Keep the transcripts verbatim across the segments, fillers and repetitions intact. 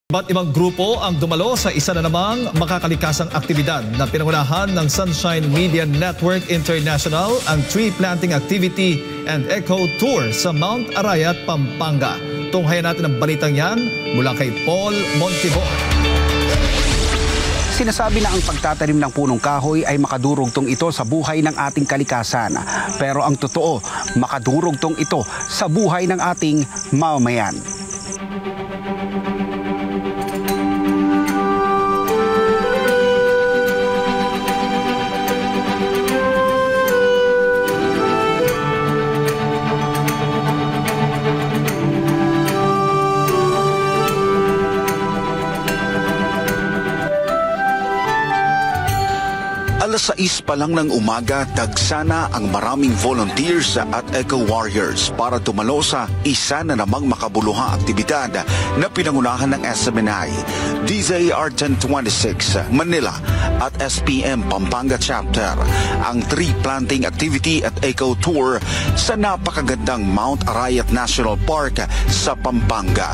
Iba't ibang grupo ang dumalo sa isa na namang makakalikasang aktibidad na pinangunahan ng Sunshine Media Network International, ang tree planting activity and eco tour sa Mount Arayat, Pampanga. Tunghayan natin ang balitang yan mula kay Paul Montibor. Sinasabi na ang pagtatanim ng punong kahoy ay makadurugtong ito sa buhay ng ating kalikasan. Pero ang totoo, makadurugtong ito sa buhay ng ating mamamayan. alas sais pa lang ng umaga, tagsana ang maraming volunteers at eco-warriors para tumalo sa isa na namang makabuluhang aktibidad na pinangunahan ng S M N I, D Z A R ten twenty-six, Manila at S P M Pampanga Chapter, ang tree planting activity at eco tour sa napakagandang Mount Arayat National Park sa Pampanga.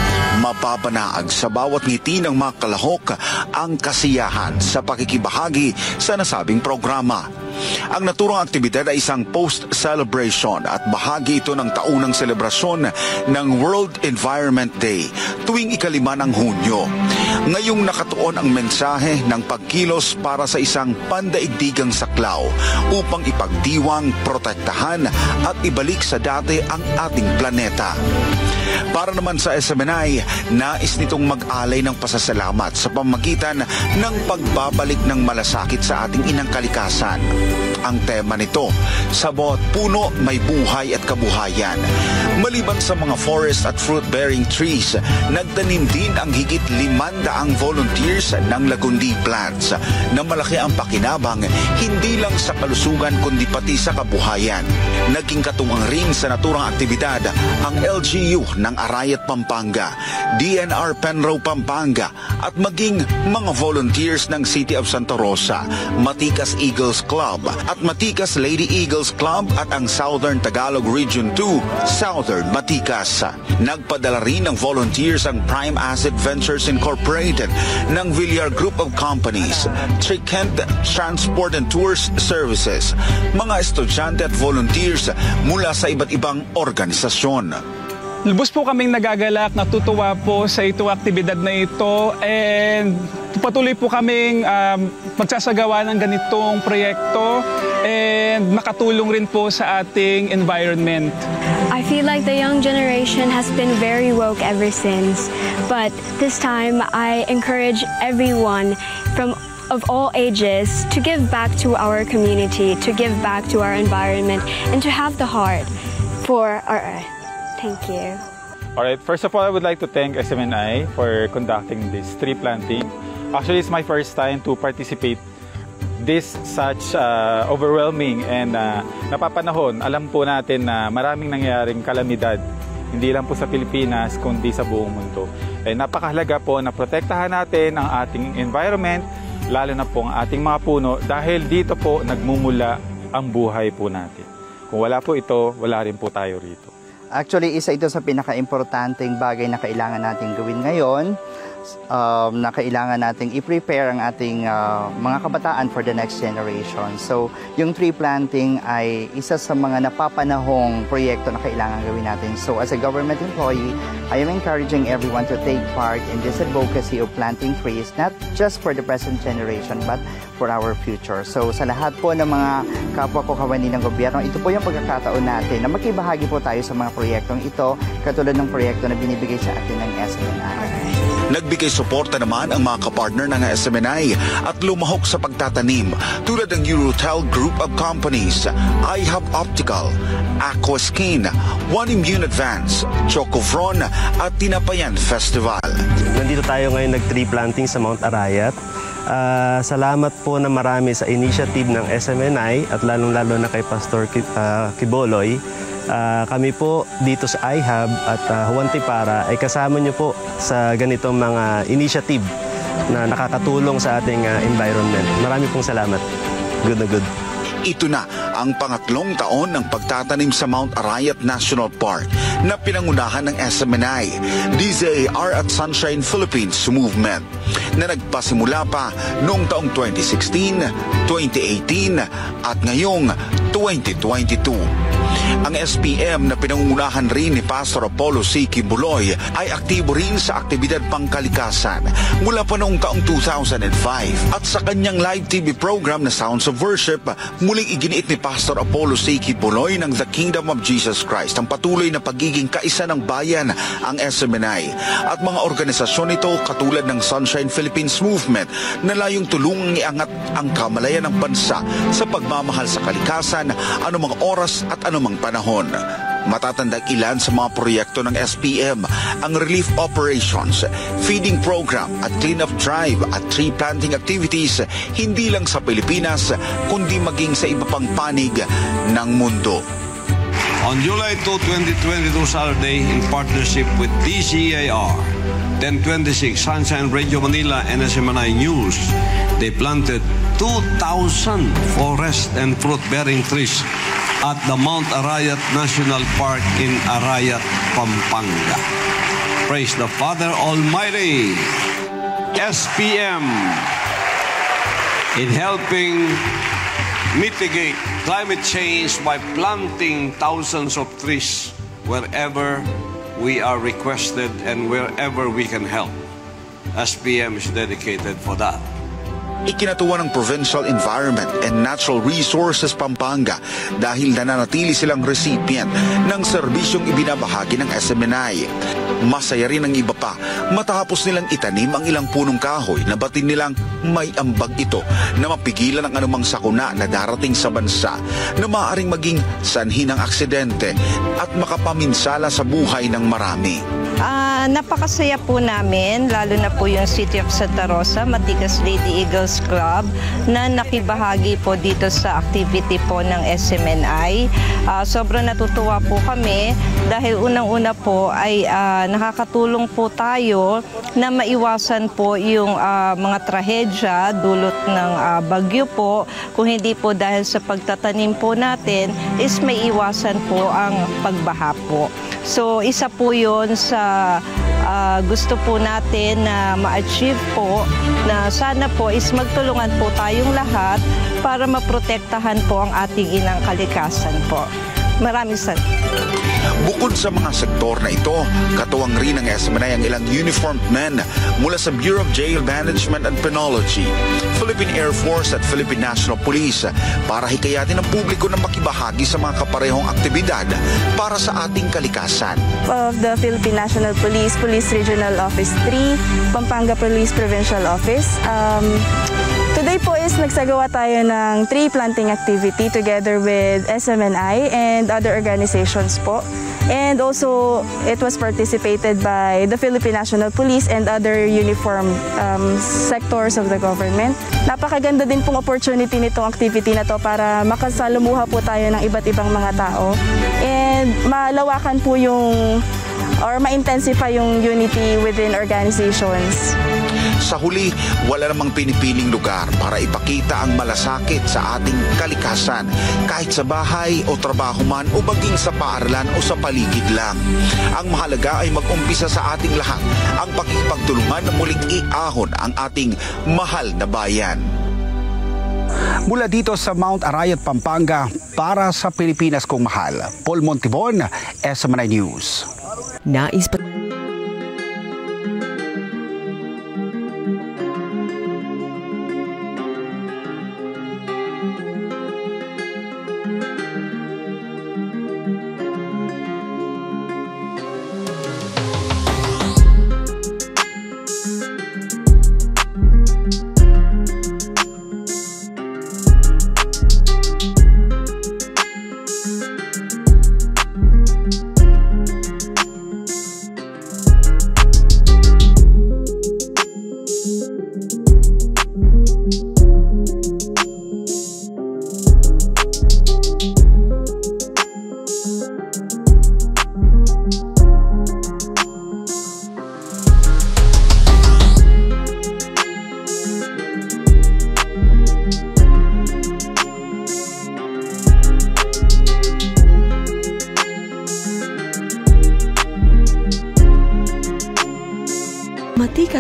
Mapapanaag sa bawat ngiti ng mga kalahok ang kasiyahan sa pakikibahagi sa nasabing programa. Ang naturang aktibidad ay isang post-celebration at bahagi ito ng taunang selebrasyon ng World Environment Day tuwing ikalima ng Hunyo. Ngayong nakatuon ang mensahe ng pagkilos para sa isang pandaigdigang saklaw upang ipagdiwang, protektahan at ibalik sa dati ang ating planeta. Para naman sa S M N I, nais nitong mag-alay ng pasasalamat sa pamamagitan ng pagbabalik ng malasakit sa ating inang kalikasan. Ang tema nito, sa bawat puno may buhay at kabuhayan. Maliban sa mga forest at fruit-bearing trees, nagtanim din ang higit limandaang volunteers ng Lagundi Plants na malaki ang pakinabang hindi lang sa kalusugan kundi pati sa kabuhayan. Naging katuwang rin sa naturang aktibidad ang L G U ng Arayat, Pampanga, D N R Penro, Pampanga at maging mga volunteers ng City of Santa Rosa, Matikas Eagles Club at Matikas Lady Eagles Club at ang Southern Tagalog Region two, Southern Matikas. Nagpadala rin ng volunteers ang Prime Asset Ventures Incorporated ng Villar Group of Companies, Trikent Transport and Tours Services, mga estudyante at volunteers mula sa iba't ibang organisasyon. Lubos po kaming nagagalak, natutuwa po sa itong aktibidad na ito, and patuloy po kaming um, magsasagawa ng ganitong proyekto and makatulong rin po sa ating environment. I feel like the young generation has been very woke ever since, but this time I encourage everyone from of all ages to give back to our community, to give back to our environment, and to have the heart for our earth. Thank you. All right, first of all, I would like to thank S M N I for conducting this tree planting. Actually, it's my first time to participate this such uh, overwhelming and uh, napapanahon. Alam po natin na maraming nangyayaring kalamidad, hindi lang po sa Pilipinas, kundi sa buong mundo. Eh, napakahalaga po na protektahan natin ang ating environment, lalo na po ang ating mga puno, dahil dito po nagmumula ang buhay po natin. Kung wala po ito, wala rin po tayo rito. Actually, isa ito sa pinaka-importanteng bagay na kailangan nating gawin ngayon, um, na kailangan nating i-prepare ang ating uh, mga kabataan for the next generation. So, yung tree planting ay isa sa mga napapanahong proyekto na kailangan gawin natin. So, as a government employee, I am encouraging everyone to take part in this advocacy of planting trees, not just for the present generation, but for our future. So, sa lahat po ng mga kapwa ko kawani ng gobyerno, ito po yung pagkakataon natin na makibahagi po tayo sa mga proyektong ito, katulad ng proyekto na binibigay sa atin ng S M N I. Nagbigay suporta naman ang mga kapartner ng S M N I at lumahok sa pagtatanim tulad ng Eurotel Group of Companies, I H A B Optical, Aquaskin, One Immune Advance, Chocofron at Tinapayan Festival. Nandito tayo ngayon nag-tree planting sa Mount Arayat. Uh, salamat po na marami sa initiative ng S M N I at lalong-lalo na kay Pastor Kiboloy. Uh, kami po dito sa I H A B at uh, Juan Tipara ay kasama nyo po sa ganitong mga initiative na nakakatulong sa ating uh, environment. Marami pong salamat. Good na good. Ito na ang pangatlong taon ng pagtatanim sa Mount Arayat National Park na pinangunahan ng S M N I, D Z A R at Sunshine Philippines Movement na nagpasimula pa noong taong twenty sixteen, twenty eighteen at ngayong twenty twenty-two. Ang S P M na pinangungunahan rin ni Pastor Apollo C. Kibuloy ay aktibo rin sa aktibidad pangkalikasan mula pa noong taong two thousand five. At sa kanyang live T V program na Sounds of Worship, muling iginiit ni Pastor Apollo C. Kibuloy ng The Kingdom of Jesus Christ ang patuloy na pagiging kaisa ng bayan ang S M N I at mga organisasyon nito katulad ng Sunshine Philippines Movement na layong tulungang iangat ang kamalayan ng bansa sa pagmamahal sa kalikasan anumang oras at anumang panahon. Matatandang ilan sa mga proyekto ng S P M ang relief operations, feeding program at clean-up drive at tree planting activities hindi lang sa Pilipinas kundi maging sa iba pang panig ng mundo. On July second, twenty twenty-two Saturday, in partnership with D Z A R, ten twenty-six Sunshine Radio Manila and S M N I News, they planted two thousand forest and fruit-bearing trees at the Mount Arayat National Park in Arayat, Pampanga. Praise the Father Almighty. S P M in helping mitigate climate change by planting thousands of trees wherever we are requested and wherever we can help. S P M is dedicated for that. Ikinatuwa ng Provincial Environment and Natural Resources Pampanga dahil nananatili silang recipient ng serbisyong ibinabahagi ng S M N I. Masaya rin ang iba pa matapos nilang itanim ang ilang punong kahoy na batin nilang may ambag ito na mapigilan ang anumang sakuna na darating sa bansa na maaaring maging sanhi ng aksidente at makapaminsala sa buhay ng marami. Uh, napakasaya po namin, lalo na po yung City of Santa Rosa, Matigas Lady Eagles Club, na nakibahagi po dito sa activity po ng S M N I. Uh, sobrang natutuwa po kami dahil unang-una po ay uh, nakakatulong po tayo na maiwasan po yung uh, mga trahedya dulot ng uh, bagyo po. Kung hindi po dahil sa pagtatanim po natin is may iwasan po ang pagbaha po. So isa po yun sa uh, gusto po natin na ma-achieve po, na sana po is magtulungan po tayong lahat para maprotektahan po ang ating inang kalikasan po. Maraming salamat. Bukod sa mga sektor na ito, katuwang rin ng S M N I ang ilang uniformed men mula sa Bureau of Jail Management and Penology, Philippine Air Force at Philippine National Police para hikayatin ang publiko na makibahagi sa mga kaparehong aktibidad para sa ating kalikasan. Of the Philippine National Police, Police Regional Office three, Pampanga Police Provincial Office. Um, Today po is nagsagawa tayo ng tree planting activity together with S M N I and other organizations po. And also, it was participated by the Philippine National Police and other uniformed um, sectors of the government. Napakaganda din pong opportunity nitong activity na to para makasalumuha po tayo ng iba't ibang mga tao. And malawakan po yung, or ma-intensify yung unity within organizations. Sa huli, wala namang pinipiling lugar para ipakita ang malasakit sa ating kalikasan, kahit sa bahay o trabaho man o maging sa paaralan o sa paligid lang. Ang mahalaga ay mag-umpisa sa ating lahat ang pakikipagtulungan na muling iahon ang ating mahal na bayan. Mula dito sa Mount Arayat, Pampanga, para sa Pilipinas kong mahal, Paul Montibon, S M N I News. Nais pa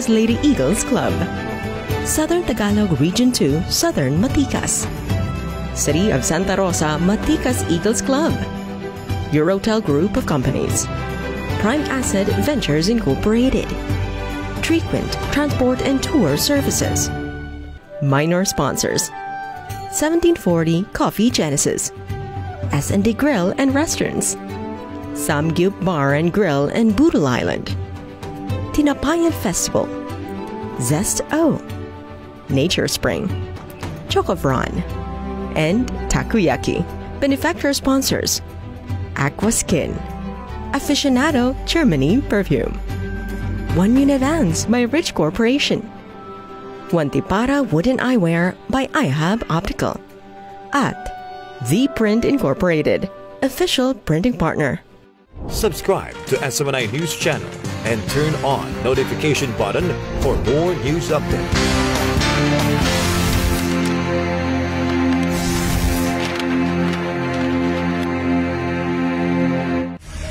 Matikas Lady Eagles Club. Southern Tagalog Region two, Southern Matikas. City of Santa Rosa Matikas Eagles Club. Eurotel Group of Companies. Prime Asset Ventures Incorporated. Frequent Transport and Tour Services. Minor sponsors: seventeen forty Coffee Genesis, S and D Grill and Restaurants, Samgyup Bar and Grill and Boodle Island, Tinapayan Festival, Zest O, Nature Spring, Chocovron, and Takoyaki. Benefactor sponsors: Aqua Skin, Aficionado Germany Perfume, One Minute Vans by Rich Corporation, Wantipara Wooden Eyewear by I H A B Optical, at The Print Incorporated, official printing partner. Subscribe to S M N I News Channel and turn on notification button for more news updates.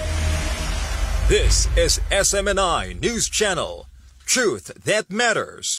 This is S M N I News Channel. Truth that matters.